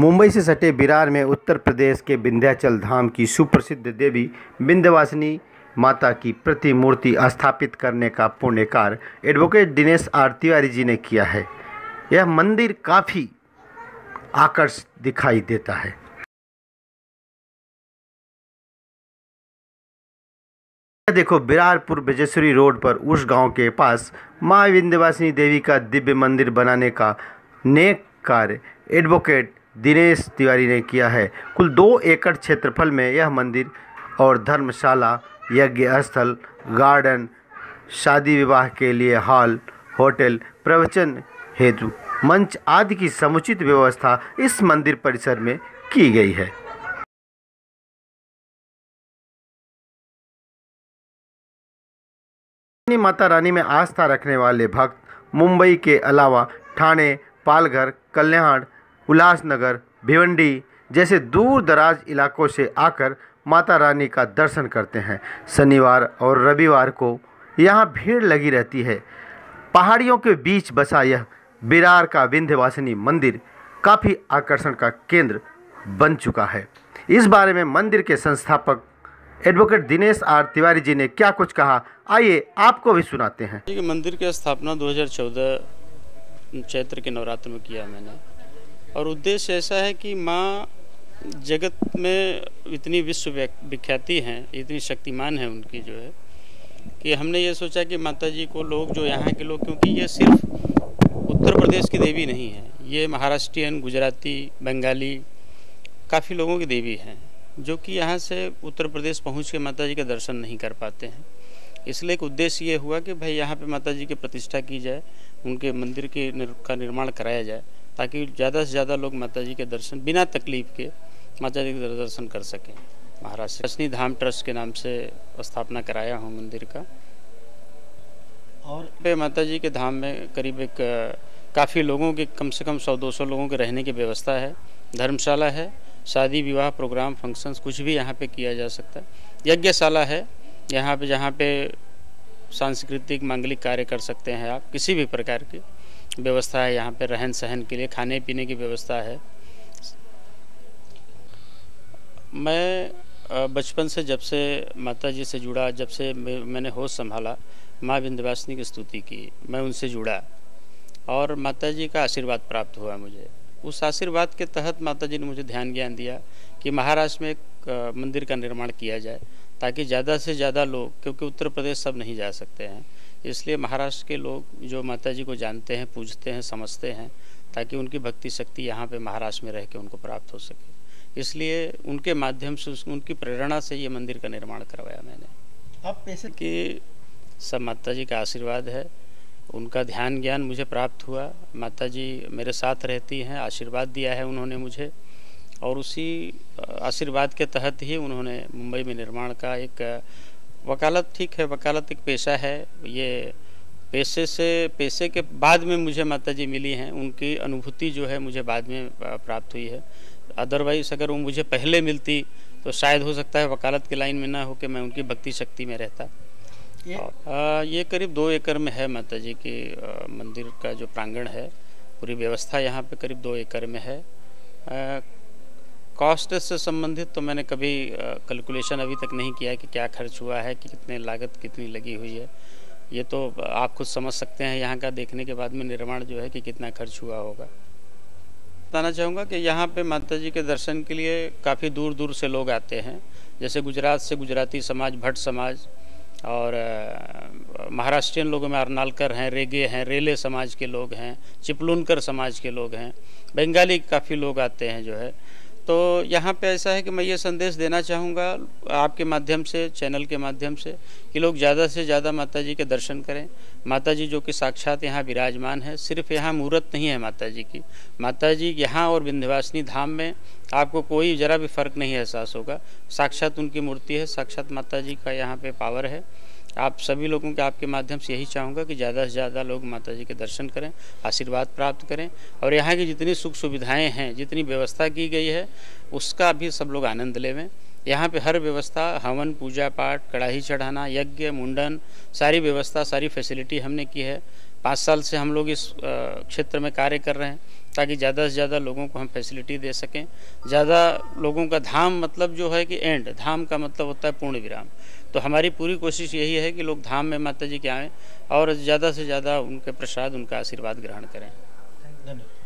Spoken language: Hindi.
मुंबई से सटे विरार में उत्तर प्रदेश के विंध्याचल धाम की सुप्रसिद्ध देवी विंध्यवासिनी माता की प्रतिमूर्ति स्थापित करने का पुण्य कार्य एडवोकेट दिनेश आर तिवारी जी ने किया है। यह मंदिर काफ़ी आकर्षक दिखाई देता है। देखो, बिरारपुर बेजेश्वरी रोड पर उस गांव के पास मां विंध्यवासिनी देवी का दिव्य मंदिर बनाने का नेक कार्य एडवोकेट दिनेश तिवारी ने किया है। कुल 2 एकड़ क्षेत्रफल में यह मंदिर और धर्मशाला, यज्ञ स्थल, गार्डन, शादी विवाह के लिए हॉल, होटल, प्रवचन हेतु मंच आदि की समुचित व्यवस्था इस मंदिर परिसर में की गई है। माता रानी में आस्था रखने वाले भक्त मुंबई के अलावा ठाणे, पालघर, कल्याण, उल्लासनगर, भिवंडी जैसे दूर दराज इलाकों से आकर माता रानी का दर्शन करते हैं। शनिवार और रविवार को यहाँ भीड़ लगी रहती है। पहाड़ियों के बीच बसा यह विरार का विंध्यवासिनी मंदिर काफ़ी आकर्षण का केंद्र बन चुका है। इस बारे में मंदिर के संस्थापक एडवोकेट दिनेश आर तिवारी जी ने क्या कुछ कहा, आइए आपको भी सुनाते हैं। मंदिर की स्थापना 2014 चैत्र के नवरात्र में किया मैंने, और उद्देश्य ऐसा है कि माँ जगत में इतनी विश्व विख्याति हैं, इतनी शक्तिमान है उनकी जो है, कि हमने ये सोचा कि माता जी को लोग जो यहाँ के लोग, क्योंकि ये सिर्फ उत्तर प्रदेश की देवी नहीं है, ये महाराष्ट्रियन, गुजराती, बंगाली काफ़ी लोगों की देवी हैं, जो कि यहाँ से उत्तर प्रदेश पहुँच के माता जी के दर्शन नहीं कर पाते हैं। इसलिए एक उद्देश्य ये हुआ कि भाई यहाँ पे माता जी की प्रतिष्ठा की जाए, उनके मंदिर का निर्माण कराया जाए, ताकि ज़्यादा से ज़्यादा लोग माता जी के दर्शन बिना तकलीफ के माता जी के दर्शन कर सकें। महाराष्ट्र विंध्यवासिनी धाम ट्रस्ट के नाम से स्थापना कराया हूँ मंदिर का। और पे माता जी के धाम में करीब एक काफ़ी लोगों के, कम से कम 100-200 लोगों के रहने की व्यवस्था है। धर्मशाला है, शादी विवाह प्रोग्राम फंक्शंस कुछ भी यहाँ पे किया जा सकता है। यज्ञशाला है यहाँ पे, जहाँ पे सांस्कृतिक मांगलिक कार्य कर सकते हैं आप, किसी भी प्रकार की व्यवस्था है यहाँ पे। रहन सहन के लिए खाने पीने की व्यवस्था है। मैं बचपन से जब से माता जी से जुड़ा, जब से मैंने होश संभाला, माँ विंध्यवासिनी की स्तुति की, मैं उनसे जुड़ा और माता जी का आशीर्वाद प्राप्त हुआ मुझे। उस आशीर्वाद के तहत माता जी ने मुझे ध्यान ज्ञान दिया कि महाराष्ट्र में एक मंदिर का निर्माण किया जाए, ताकि ज़्यादा से ज़्यादा लोग, क्योंकि उत्तर प्रदेश सब नहीं जा सकते हैं, इसलिए महाराष्ट्र के लोग जो माता जी को जानते हैं, पूजते हैं, समझते हैं, ताकि उनकी भक्ति शक्ति यहाँ पे महाराष्ट्र में रह के उनको प्राप्त हो सके। इसलिए उनके माध्यम से, उनकी प्रेरणा से ये मंदिर का निर्माण करवाया मैंने। आप कैसे कि सब माता जी का आशीर्वाद है, उनका ध्यान ज्ञान मुझे प्राप्त हुआ। माता जी मेरे साथ रहती हैं, आशीर्वाद दिया है उन्होंने मुझे, और उसी आशीर्वाद के तहत ही उन्होंने मुंबई में निर्माण का एक वकालत, ठीक है, वकालत एक पेशा है, ये पैसे के बाद में मुझे माता जी मिली हैं। उनकी अनुभूति जो है मुझे बाद में प्राप्त हुई है। अदरवाइज़ अगर वो मुझे पहले मिलती तो शायद हो सकता है वकालत की लाइन में ना हो के मैं उनकी भक्ति शक्ति में रहता। ये करीब 2 एकड़ में है माता जी के मंदिर का जो प्रांगण है, पूरी व्यवस्था यहाँ पे करीब 2 एकड़ में है। कॉस्ट से संबंधित तो मैंने कभी कैलकुलेशन अभी तक नहीं किया कि क्या खर्च हुआ है, कि कितने लागत कितनी लगी हुई है। ये तो आप खुद समझ सकते हैं यहाँ का देखने के बाद में निर्माण जो है कि कितना खर्च हुआ होगा। बताना चाहूँगा कि यहाँ पे माता जी के दर्शन के लिए काफ़ी दूर दूर से लोग आते हैं। जैसे गुजरात से गुजराती समाज, भट्ट समाज, और महाराष्ट्रियन लोगों में अर्नालकर हैं, रेगे हैं, रेले समाज के लोग हैं, चिपलुनकर समाज के लोग हैं, बंगाली काफ़ी लोग आते हैं जो है। तो यहाँ पे ऐसा है कि मैं ये संदेश देना चाहूँगा आपके माध्यम से, चैनल के माध्यम से, कि लोग ज़्यादा से ज़्यादा माता जी के दर्शन करें। माता जी जो कि साक्षात यहाँ विराजमान है, सिर्फ यहाँ मूर्त नहीं है माता जी की। माता जी यहाँ और विंध्यवासिनी धाम में आपको कोई ज़रा भी फ़र्क नहीं एहसास होगा। साक्षात उनकी मूर्ति है, साक्षात माता जी का यहाँ पे पावर है। आप सभी लोगों के, आपके माध्यम से यही चाहूँगा कि ज़्यादा से ज़्यादा लोग माता जी के दर्शन करें, आशीर्वाद प्राप्त करें, और यहाँ की जितनी सुख सुविधाएं हैं, जितनी व्यवस्था की गई है, उसका भी सब लोग आनंद लेवें। यहाँ पे हर व्यवस्था, हवन, पूजा पाठ, कढ़ाई चढ़ाना, यज्ञ, मुंडन, सारी व्यवस्था, सारी फैसिलिटी हमने की है। 5 साल से हम लोग इस क्षेत्र में कार्य कर रहे हैं ताकि ज़्यादा से ज़्यादा लोगों को हम फैसिलिटी दे सकें। ज़्यादा लोगों का धाम मतलब जो है कि एंड, धाम का मतलब होता है पूर्ण विराम। तो हमारी पूरी कोशिश यही है कि लोग धाम में माता जी के आएँ और ज़्यादा से ज़्यादा उनके प्रसाद, उनका आशीर्वाद ग्रहण करें। धन्यवाद।